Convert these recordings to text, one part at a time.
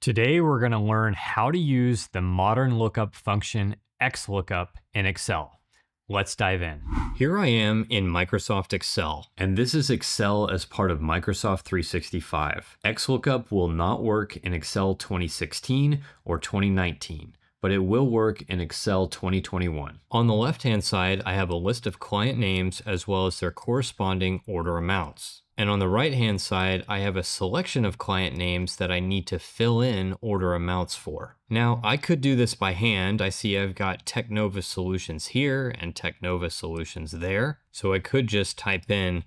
Today, we're going to learn how to use the modern lookup function Xlookup in Excel. Let's dive in. Here I am in Microsoft Excel, and this is Excel as part of Microsoft 365. Xlookup will not work in Excel 2016 or 2019, but it will work in Excel 2021. On the left-hand side, I have a list of client names as well as their corresponding order amounts. And on the right-hand side, I have a selection of client names that I need to fill in order amounts for. Now, I could do this by hand. I see I've got Technova Solutions here and Technova Solutions there. So I could just type in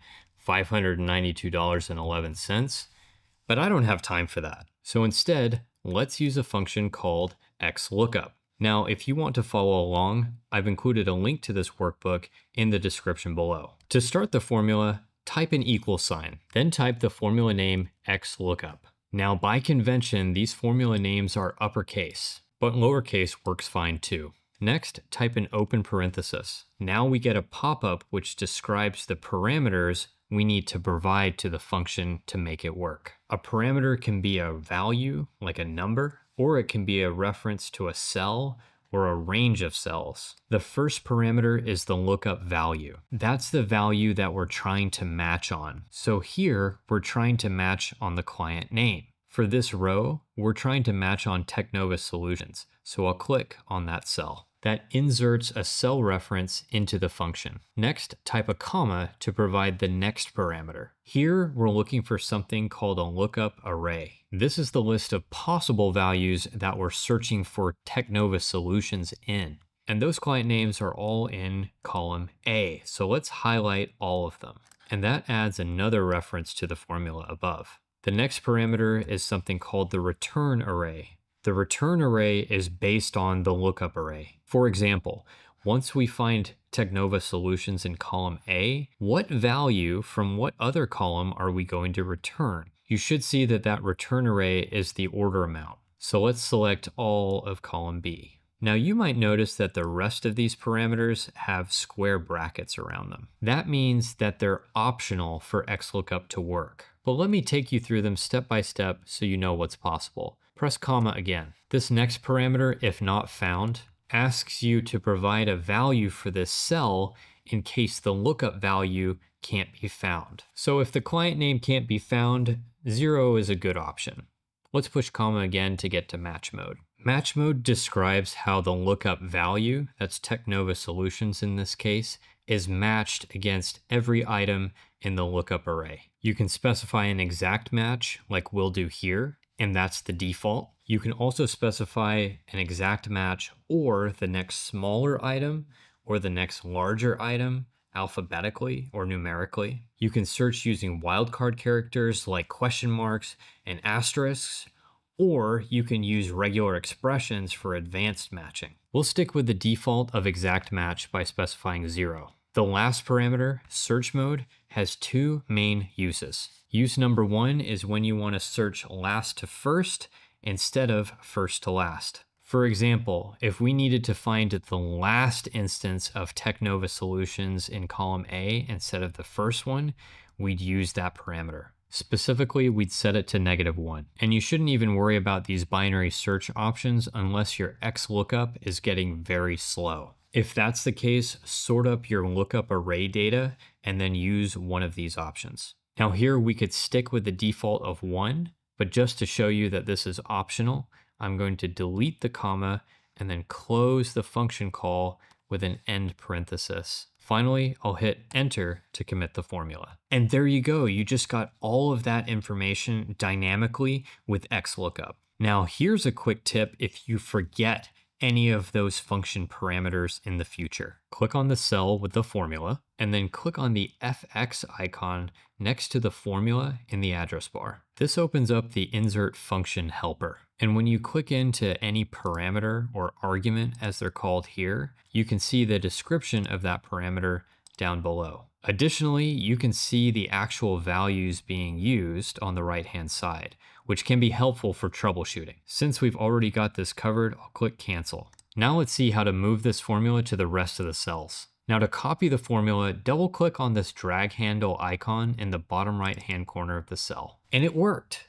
$592.11, but I don't have time for that. So instead, let's use a function called Xlookup. Now, if you want to follow along, I've included a link to this workbook in the description below. To start the formula, type an equal sign, then type the formula name Xlookup. Now, by convention, these formula names are uppercase, but lowercase works fine too. Next, type an open parenthesis. Now we get a pop-up which describes the parameters we need to provide to the function to make it work. A parameter can be a value, like a number, or it can be a reference to a cell or a range of cells. The first parameter is the lookup value. That's the value that we're trying to match on. So here, we're trying to match on the client name. For this row, we're trying to match on Technova Solutions. So I'll click on that cell. That inserts a cell reference into the function. Next, type a comma to provide the next parameter. Here, we're looking for something called a lookup array. This is the list of possible values that we're searching for Technova Solutions in. And those client names are all in column A. So let's highlight all of them. And that adds another reference to the formula above. The next parameter is something called the return array. The return array is based on the lookup array. For example, once we find Technova Solutions in column A, what value from what other column are we going to return? You should see that that return array is the order amount. So let's select all of column B. Now you might notice that the rest of these parameters have square brackets around them. That means that they're optional for Xlookup to work. But let me take you through them step by step so you know what's possible. Press comma again. This next parameter, if not found, asks you to provide a value for this cell in case the lookup value can't be found. So if the client name can't be found, 0 is a good option. Let's push comma again to get to match mode. Match mode describes how the lookup value, that's Technova Solutions in this case, is matched against every item in the lookup array. You can specify an exact match like we'll do here, and that's the default. You can also specify an exact match or the next smaller item or the next larger item alphabetically or numerically. You can search using wildcard characters like question marks and asterisks, or you can use regular expressions for advanced matching. We'll stick with the default of exact match by specifying 0. The last parameter, search mode, has two main uses. Use number 1 is when you want to search last to first instead of first to last. For example, if we needed to find the last instance of Technova Solutions in column A instead of the first one, we'd use that parameter. Specifically, we'd set it to -1. And you shouldn't even worry about these binary search options unless your Xlookup is getting very slow. If that's the case, sort up your lookup array data and then use one of these options. Now here we could stick with the default of 1, but just to show you that this is optional, I'm going to delete the comma and then close the function call with an end parenthesis. Finally, I'll hit enter to commit the formula. And there you go, you just got all of that information dynamically with Xlookup. Now here's a quick tip if you forget any of those function parameters in the future. Click on the cell with the formula, and then click on the FX icon next to the formula in the address bar. This opens up the insert function helper. And when you click into any parameter or argument, as they're called here, you can see the description of that parameter down below. Additionally, you can see the actual values being used on the right-hand side, which can be helpful for troubleshooting. Since we've already got this covered, I'll click cancel. Now let's see how to move this formula to the rest of the cells. Now to copy the formula, double click on this drag handle icon in the bottom right-hand corner of the cell. And it worked.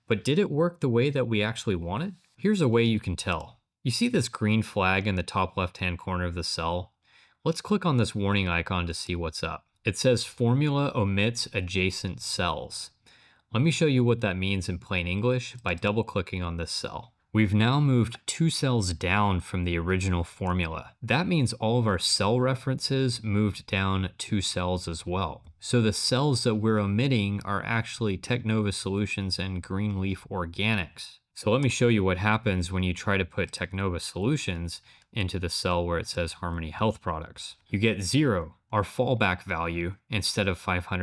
But did it work the way that we actually wanted? Here's a way you can tell. You see this green flag in the top left-hand corner of the cell? Let's click on this warning icon to see what's up. It says formula omits adjacent cells. Let me show you what that means in plain English by double-clicking on this cell. We've now moved 2 cells down from the original formula. That means all of our cell references moved down 2 cells as well. So the cells that we're omitting are actually Technova Solutions and Greenleaf Organics. So let me show you what happens when you try to put Technova Solutions into the cell where it says Harmony Health Products. You get 0, our fallback value, instead of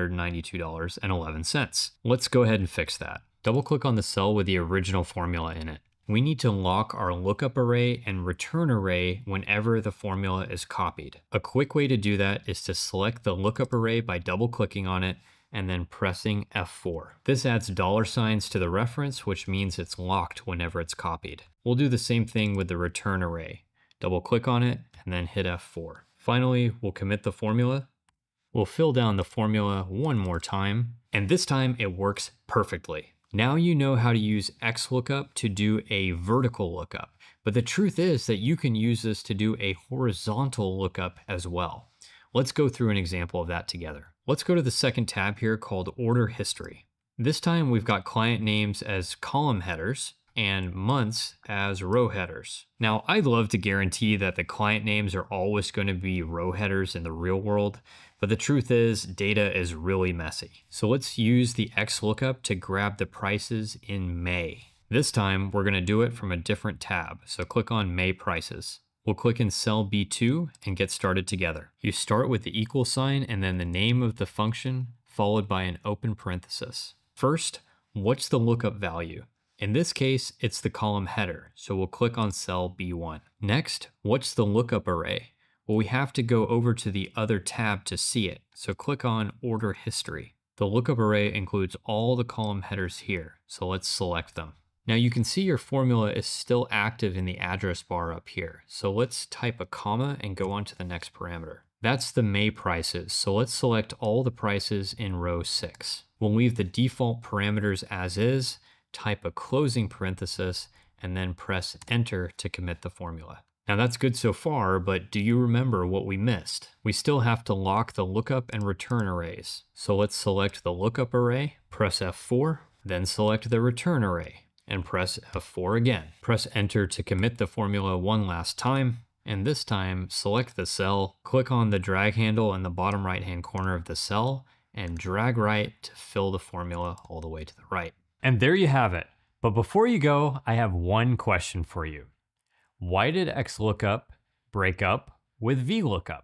$592.11. Let's go ahead and fix that. Double click on the cell with the original formula in it. We need to lock our lookup array and return array whenever the formula is copied. A quick way to do that is to select the lookup array by double clicking on it and then pressing F4. This adds $signs to the reference, which means it's locked whenever it's copied. We'll do the same thing with the return array. Double click on it and then hit F4. Finally, we'll commit the formula. We'll fill down the formula one more time, and this time it works perfectly. Now you know how to use Xlookup to do a vertical lookup, but the truth is that you can use this to do a horizontal lookup as well. Let's go through an example of that together. Let's go to the second tab here called Order History. This time we've got client names as column headers and months as row headers. Now, I'd love to guarantee that the client names are always going to be row headers in the real world, but the truth is data is really messy. So let's use the Xlookup to grab the prices in May. This time we're going to do it from a different tab. So click on May prices. We'll click in cell B2 and get started together. You start with the equal sign and then the name of the function followed by an open parenthesis. First, what's the lookup value? In this case, it's the column header, so we'll click on cell B1. Next, what's the lookup array? Well, we have to go over to the other tab to see it, so click on Order History. The lookup array includes all the column headers here, so let's select them. Now you can see your formula is still active in the address bar up here, so let's type a comma and go on to the next parameter. That's the May prices, so let's select all the prices in row 6. We'll leave the default parameters as is, type a closing parenthesis, and then press Enter to commit the formula. Now that's good so far, but do you remember what we missed? We still have to lock the lookup and return arrays. So let's select the lookup array, press F4, then select the return array, and press F4 again. Press Enter to commit the formula one last time, and this time select the cell, click on the drag handle in the bottom right-hand corner of the cell, and drag right to fill the formula all the way to the right. And there you have it. But before you go, I have one question for you. Why did Xlookup break up with VLOOKUP?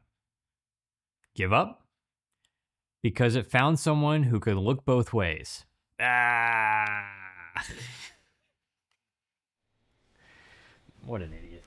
Give up? Because it found someone who could look both ways. Ah! What an idiot.